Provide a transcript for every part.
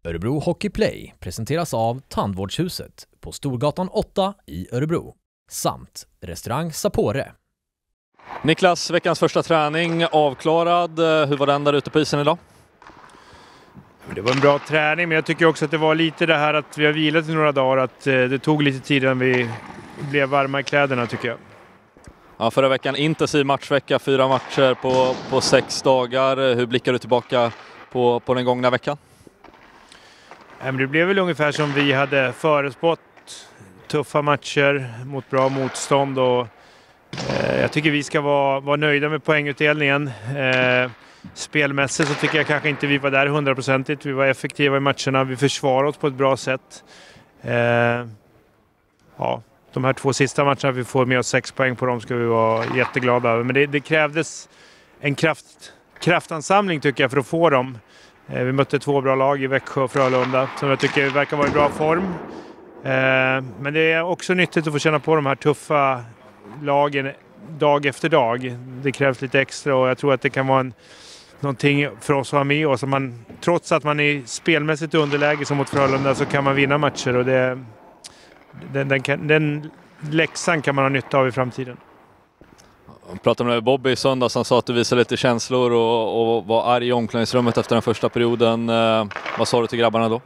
Örebro Hockey Play presenteras av Tandvårdshuset på Storgatan 8 i Örebro samt restaurang Sapore. Niklas, veckans första träning avklarad. Hur var den där ute på isen idag? Det var en bra träning, men jag tycker också att det var lite det här att vi har vilat i några dagar, att det tog lite tid innan vi blev varma i kläderna, tycker jag. Ja, förra veckan intensiv matchvecka, 4 matcher på 6 dagar. Hur blickar du tillbaka på den gångna veckan? Det blev väl ungefär som vi hade förutspått. Tuffa matcher mot bra motstånd, och jag tycker vi ska vara nöjda med poängutdelningen. Spelmässigt så tycker jag kanske inte vi var där 100%. Vi var effektiva i matcherna, vi försvarade oss på ett bra sätt. De här 2 sista matcherna, vi får med oss 6 poäng på dem, ska vi vara jätteglada över. Men det krävdes en kraftansamling, tycker jag, för att få dem. Vi mötte 2 bra lag i Växjö och Frölunda som jag tycker verkar vara i bra form. Men det är också nyttigt att få känna på de här tuffa lagen dag efter dag. Det krävs lite extra, och jag tror att det kan vara någonting för oss att ha med oss. Trots att man är spelmässigt underläge som mot Frölunda, så kan man vinna matcher, och den läxan kan man ha nytta av i framtiden. Jag pratade med Bobby i söndags, han sa att du visade lite känslor och var arg i omklädningsrummet efter den första perioden. Vad sa du till grabbarna då?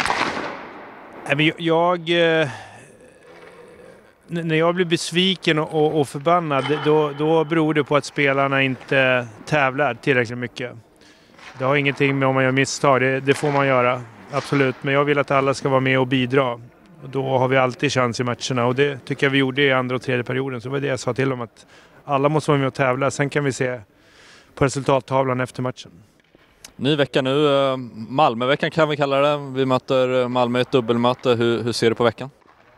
När jag blir besviken och förbannad, då beror det på att spelarna inte tävlar tillräckligt mycket. Det har ingenting med om man gör misstag, det får man göra, absolut. Men jag vill att alla ska vara med och bidra. Då har vi alltid chans i matcherna, och det tycker jag vi gjorde i andra och tredje perioden. Så var det jag sa till dem, att alla måste vara med och tävla. Sen kan vi se på resultattavlan efter matchen. Ny vecka nu, Malmöveckan kan vi kalla det. Vi möter Malmö i ett dubbelmöte. Hur ser du på veckan?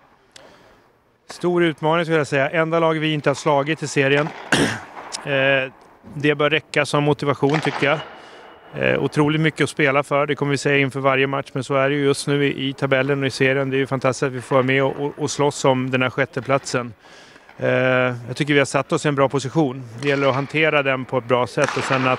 Stor utmaning, skulle jag säga. Enda lag vi inte har slagit i serien. Det bör räcka som motivation, tycker jag. Otroligt mycket att spela för. Det kommer vi säga inför varje match, men så är det ju just nu i tabellen och i serien. Det är ju fantastiskt att vi får med och slåss om den här 6:e platsen. Jag tycker vi har satt oss i en bra position. Det gäller att hantera den på ett bra sätt, och sen att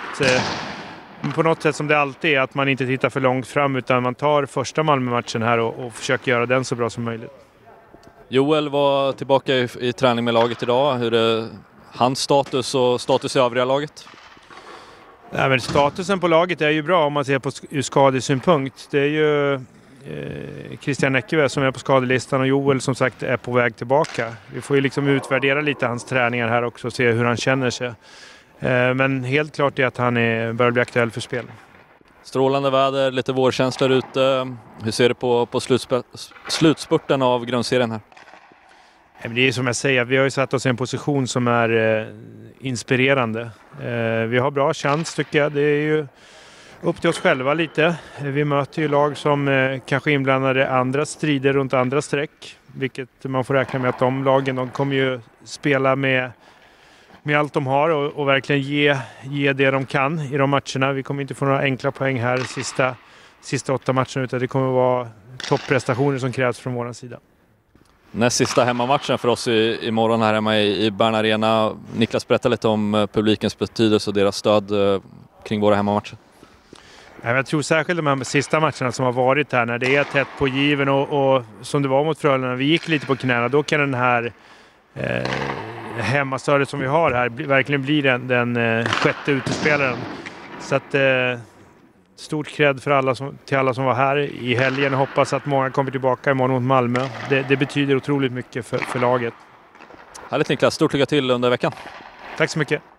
på något sätt, som det alltid är, att man inte tittar för långt fram, utan man tar första Malmö-matchen här och försöker göra den så bra som möjligt. Joel var tillbaka i träning med laget idag. Hur är hans status och status i övriga laget? Nej, men statusen på laget är ju bra om man ser på skadesynpunkt. Det är ju Christian Eckerberg som är på skadelistan, och Joel som sagt är på väg tillbaka. Vi får ju liksom utvärdera lite hans träningar här också och se hur han känner sig. Men helt klart är att han börjar bli aktuell för spel. Strålande väder, lite vårkänslor ute. Hur ser du på slutspurten av grundserien här? Det är som jag säger, vi har ju satt oss i en position som är inspirerande. Vi har bra chans, tycker jag. Det är ju upp till oss själva lite. Vi möter ju lag som kanske inblandade andra strider runt andra streck. Vilket man får räkna med att de lagen, de kommer ju spela med allt de har och verkligen ge det de kan i de matcherna. Vi kommer inte få några enkla poäng här sista 8 matcherna, utan det kommer vara topprestationer som krävs från vår sida. Näst sista hemmamatchen för oss imorgon här hemma i Bern Arena. Niklas, berätta lite om publikens betydelse och deras stöd kring våra hemmamatcher. Jag tror särskilt de här sista matcherna som har varit här, när det är tätt på given och som det var mot Frölunda, vi gick lite på knäna, då kan den här hemmastödet som vi har här verkligen bli den 6:e utespelaren. Så att stort cred för till alla som var här i helgen. Hoppas att många kommer tillbaka imorgon mot Malmö. Det betyder otroligt mycket för laget. Härligt Niklas, stort lycka till under veckan. Tack så mycket.